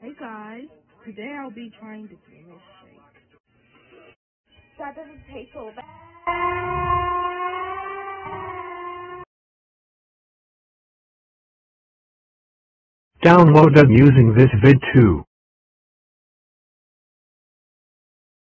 Hey guys, today I'll be trying the famous shake. That doesn't taste so bad. Download them using this Vid2.